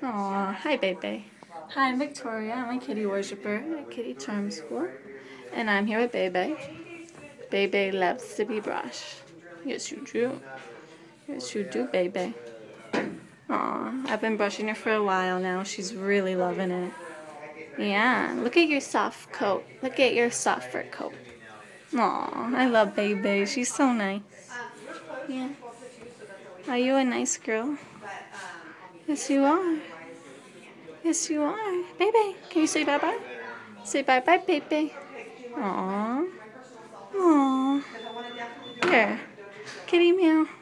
Aw, hi Bebe. Hi, I'm Victoria. I'm a kitty worshiper at Kitty Charm School. And I'm here with Bebe. Bebe loves to be brushed. Yes, you do. Yes, you do, Bebe. Aw, I've been brushing her for a while now. She's really loving it. Yeah, look at your soft coat. Look at your soft fur coat. Aw, I love Bebe. She's so nice. Yeah. Are you a nice girl? Yes, you are. Yes, you are. Bebe, can you say bye-bye? Say bye-bye, Bebe. Aww. Aww. Here. Kitty meow.